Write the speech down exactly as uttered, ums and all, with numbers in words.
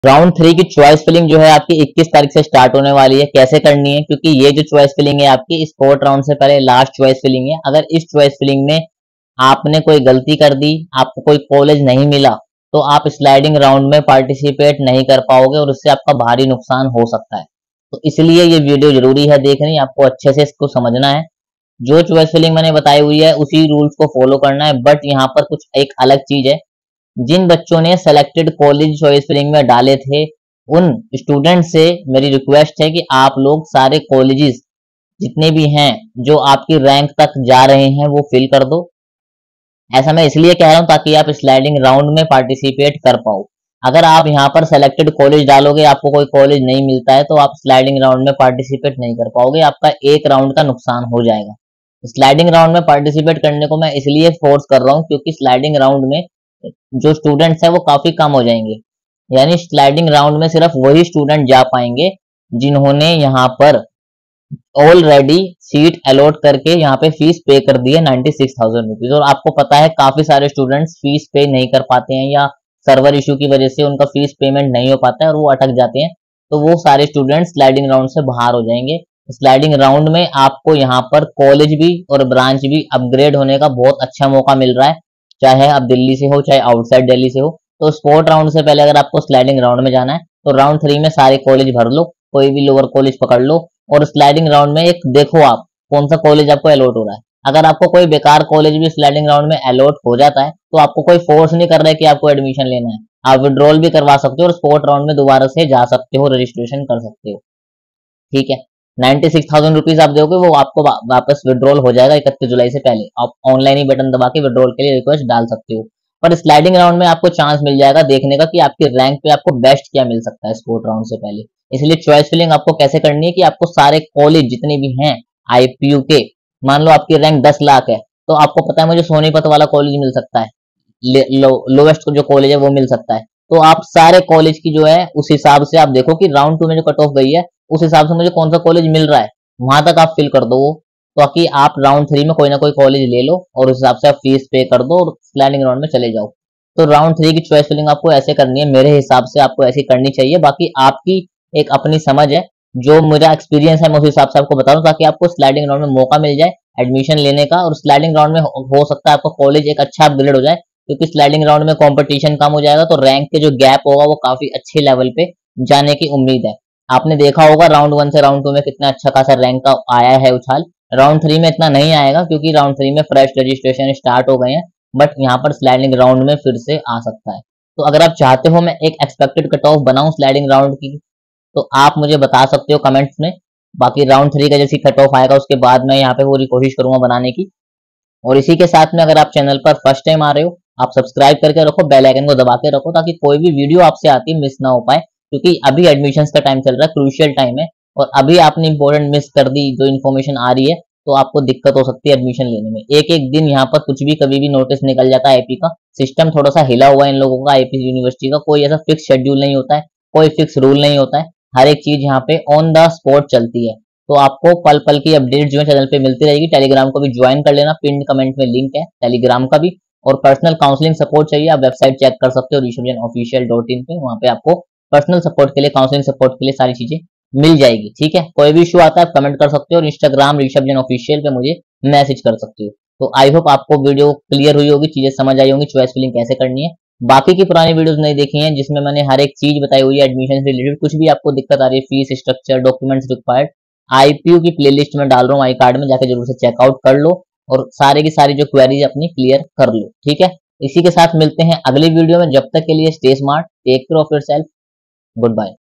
Round three की choice filling जो है आपकी इक्कीस तारीख से स्टार्ट होने वाली है। कैसे करनी है, क्योंकि ये जो चॉइस फिलिंग है आपकी स्पोर्ट राउंड से पहले लास्ट चॉइस फिलिंग है। अगर इस चॉइस फिलिंग में आपने कोई गलती कर दी, आपको कोई कॉलेज नहीं मिला, तो आप स्लाइडिंग राउंड में पार्टिसिपेट नहीं कर पाओगे और उससे आपका भारी नुकसान हो सकता है। तो इसलिए ये वीडियो जरूरी है देखनी, आपको अच्छे से इसको समझना है। जो चॉइस फिलिंग मैंने बताई हुई है उसी रूल्स को फॉलो करना है, बट यहाँ पर कुछ एक अलग चीज है। जिन बच्चों ने सेलेक्टेड कॉलेज चॉइस फिलिंग में डाले थे, उन स्टूडेंट से मेरी रिक्वेस्ट है कि आप लोग सारे कॉलेजेस जितने भी हैं जो आपकी रैंक तक जा रहे हैं वो फिल कर दो। ऐसा मैं इसलिए कह रहा हूं ताकि आप स्लाइडिंग राउंड में पार्टिसिपेट कर पाओ। अगर आप यहाँ पर सेलेक्टेड कॉलेज डालोगे, आपको कोई कॉलेज नहीं मिलता है, तो आप स्लाइडिंग राउंड में पार्टिसिपेट नहीं कर पाओगे, आपका एक राउंड का नुकसान हो जाएगा। स्लाइडिंग राउंड में पार्टिसिपेट करने को मैं इसलिए फोर्स कर रहा हूँ क्योंकि स्लाइडिंग राउंड में जो स्टूडेंट्स है वो काफी कम हो जाएंगे। यानी स्लाइडिंग राउंड में सिर्फ वही स्टूडेंट जा पाएंगे जिन्होंने यहाँ पर ऑलरेडी सीट अलॉट करके यहाँ पे फीस पे कर दी है नाइन्टी सिक्स थाउजेंड रुपीज। और आपको पता है काफी सारे स्टूडेंट्स फीस पे नहीं कर पाते हैं या सर्वर इशू की वजह से उनका फीस पेमेंट नहीं हो पाता है और वो अटक जाते हैं। तो वो सारे स्टूडेंट्स स्लाइडिंग राउंड से बाहर हो जाएंगे। स्लाइडिंग राउंड में आपको यहाँ पर कॉलेज भी और ब्रांच भी अपग्रेड होने का बहुत अच्छा मौका मिल रहा है, चाहे आप दिल्ली से हो चाहे आउटसाइड दिल्ली से हो। तो स्पोर्ट राउंड से पहले अगर आपको स्लाइडिंग राउंड में जाना है तो राउंड थ्री में सारे कॉलेज भर लो, कोई भी लोअर कॉलेज पकड़ लो और स्लाइडिंग राउंड में एक देखो आप कौन सा कॉलेज आपको अलॉट हो रहा है। अगर आपको कोई बेकार कॉलेज भी स्लाइडिंग राउंड में अलॉट हो जाता है तो आपको कोई फोर्स नहीं कर रहा है कि आपको एडमिशन लेना है, आप विड्रॉल भी करवा सकते हो और स्पोर्ट राउंड में दोबारा से जा सकते हो, रजिस्ट्रेशन कर सकते हो। ठीक है, नाइन्टी सिक्स थाउजेंड रुपीज आप दोगे, वो आपको वा, वापस विड्रॉल हो जाएगा इकतीस जुलाई से पहले। आप ऑनलाइन ही बटन दबा के विड्रॉल के लिए रिक्वेस्ट डाल सकते हो। पर स्लाइडिंग राउंड में आपको चांस मिल जाएगा देखने का कि आपकी रैंक पे आपको बेस्ट क्या मिल सकता है स्पोर्ट राउंड से पहले। इसलिए चॉइस फिलिंग आपको कैसे करनी है कि आपको सारे कॉलेज जितने भी हैं आईपीयू के, मान लो आपकी रैंक दस लाख है तो आपको पता है मुझे सोनीपत वाला कॉलेज मिल सकता है, लो, लोवेस्ट जो कॉलेज है वो मिल सकता है। तो आप सारे कॉलेज की जो है उस हिसाब से आप देखो कि राउंड टू में जो कट ऑफ गई है उस हिसाब से मुझे कौन सा कॉलेज मिल रहा है, वहां तक आप फिल कर दो वो, ताकि आप राउंड थ्री में कोई ना कोई कॉलेज ले लो और उस हिसाब से आप फीस पे कर दो और स्लाइडिंग राउंड में चले जाओ। तो राउंड थ्री की चॉइस फिलिंग आपको ऐसे करनी है, मेरे हिसाब से आपको ऐसी करनी चाहिए। बाकी आपकी एक अपनी समझ है, जो मेरा एक्सपीरियंस है मैं उस हिसाब से आपको बता दूं ताकि आपको स्लाइडिंग राउंड में मौका मिल जाए एडमिशन लेने का। और स्लाइडिंग राउंड में हो, हो सकता है आपका कॉलेज एक अच्छा अपग्रेड हो जाए, क्योंकि स्लाइडिंग राउंड में कंपटीशन कम हो जाएगा तो रैंक के जो गैप होगा वो काफी अच्छे लेवल पे जाने की उम्मीद है। आपने देखा होगा राउंड वन से राउंड टू में कितना अच्छा खासा रैंक का आया है उछाल। राउंड थ्री में इतना नहीं आएगा क्योंकि राउंड थ्री में फ्रेश रजिस्ट्रेशन स्टार्ट हो गए हैं, बट यहाँ पर स्लाइडिंग राउंड में फिर से आ सकता है। तो अगर आप चाहते हो मैं एक एक्सपेक्टेड कट ऑफ बनाऊं स्लाइडिंग राउंड की, तो आप मुझे बता सकते हो कमेंट्स में। बाकी राउंड थ्री का जैसे कट ऑफ आएगा उसके बाद मैं यहाँ पे पूरी कोशिश करूंगा बनाने की। और इसी के साथ में अगर आप चैनल पर फर्स्ट टाइम आ रहे हो, आप सब्सक्राइब करके रखो, बेल आइकन को दबा के रखो ताकि कोई भी वीडियो आपसे आती मिस ना हो पाए। क्योंकि अभी एडमिशन्स का टाइम चल रहा है, क्रूशियल टाइम है, और अभी आपने इंपॉर्टेंट मिस कर दी जो इन्फॉर्मेशन आ रही है तो आपको दिक्कत हो सकती है एडमिशन लेने में। एक एक दिन यहाँ पर कुछ भी कभी भी नोटिस निकल जाता है। आईपी का सिस्टम थोड़ा सा हिला हुआ है इन लोगों का, आईपी यूनिवर्सिटी का कोई ऐसा फिक्स शेड्यूल नहीं होता है, कोई फिक्स रूल नहीं होता है, हर एक चीज यहाँ पे ऑन द स्पॉट चलती है। तो आपको पल पल की अपडेट जो है चैनल पे मिलती रहेगी। टेलीग्राम को भी ज्वाइन कर लेना, पिन कमेंट में लिंक है टेलीग्राम का भी। और पर्सनल काउंसलिंग सपोर्ट चाहिए, आप वेबसाइट चेक कर सकते हो Rishabh Jain official dot in पे, वहां पे आपको पर्सनल सपोर्ट के लिए, काउंसलिंग सपोर्ट के लिए सारी चीजें मिल जाएगी। ठीक है, कोई भी इशू आता है आप कमेंट कर सकते हो और इंस्टाग्राम ऋषभ जैन ऑफिशियल पे मुझे मैसेज कर सकते हो। तो आई होप आपको वीडियो क्लियर हुई होगी, चीजें समझ आई होंगी चॉइस फिलिंग कैसे करनी है। बाकी की पुरानी वीडियोस नहीं देखी हैं जिसमें मैंने हर एक चीज बताई हुई है एडमिशन से रिलेटेड, कुछ भी आपको दिक्कत आ रही है, fees structure documents required, IPU की प्लेलिस्ट में डाल रहा हूँ, आई कार्ड में जाके जरूर से चेकआउट कर लो और सारे की सारी जो क्वेरीज अपनी क्लियर कर लो। ठीक है, इसी के साथ मिलते हैं अगली वीडियो में, जब तक के लिए stay smart, take care of yourself, good bye.